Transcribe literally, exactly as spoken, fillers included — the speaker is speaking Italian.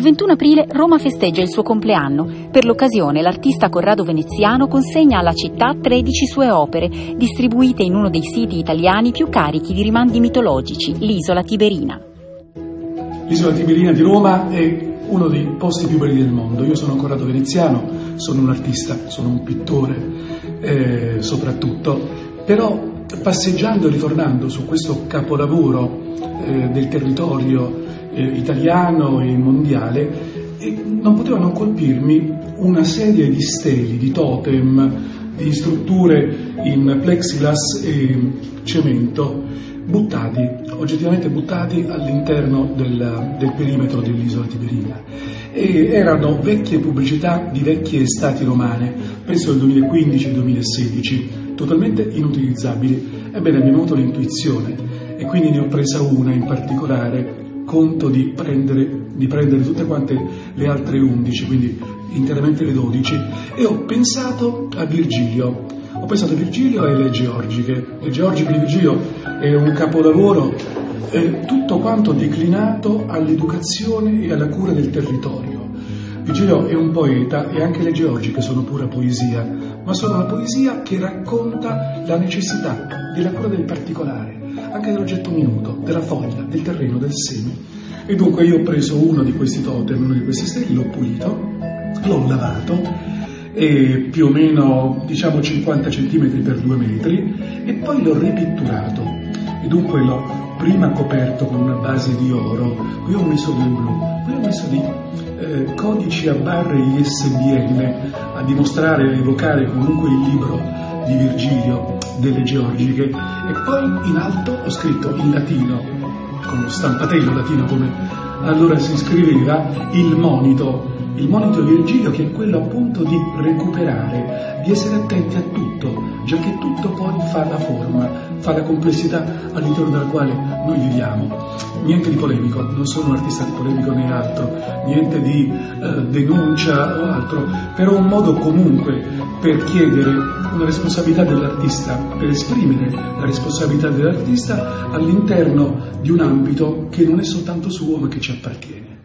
ventuno aprile Roma festeggia il suo compleanno. Per l'occasione l'artista Corrado Veneziano consegna alla città tredici sue opere, distribuite in uno dei siti italiani più carichi di rimandi mitologici, l'isola Tiberina. L'isola Tiberina di Roma è uno dei posti più belli del mondo. Io sono Corrado Veneziano, sono un artista, sono un pittore eh, soprattutto, però passeggiando e ritornando su questo capolavoro eh, del territorio eh, italiano e mondiale, e non poteva non colpirmi una serie di steli, di totem, di strutture in plexiglass e cemento buttati, oggettivamente buttati all'interno del, del perimetro dell'isola Tiberina. E erano vecchie pubblicità di vecchie estati romane, penso del duemilaquindici duemilasedici, totalmente inutilizzabili. Ebbene, mi è venuta l'intuizione e quindi ne ho presa una in particolare, conto di prendere, di prendere tutte quante le altre undici, quindi interamente le dodici, e ho pensato a Virgilio. Ho pensato a Virgilio e le Georgiche. Le Georgiche di Virgilio è un capolavoro eh, tutto quanto declinato all'educazione e alla cura del territorio. Virgilio è un poeta e anche le Georgiche sono pura poesia, ma sono la poesia che racconta la necessità della cura del particolare, anche dell'oggetto minuto, della foglia, del terreno, del seme. E dunque io ho preso uno di questi totem, uno di questi steli, l'ho pulito, l'ho lavato, e più o meno diciamo cinquanta centimetri per due metri, e poi l'ho ripitturato e dunque l'ho prima coperto con una base di oro, qui ho messo del blu, qui ho messo di eh, codici a barre I S B N a dimostrare, a evocare comunque il libro di Virgilio delle Georgiche, e poi in alto ho scritto in latino, con lo stampatello latino come allora si scriveva, il monito. Il monito di Virgilio, che è quello appunto di recuperare, di essere attenti a tutto, già che tutto poi fa la forma, fa la complessità all'interno della quale noi viviamo. Niente di polemico, non sono un artista di polemico né altro, niente di eh, denuncia o altro, però un modo comunque per chiedere una responsabilità dell'artista, per esprimere la responsabilità dell'artista all'interno di un ambito che non è soltanto suo ma che ci appartiene.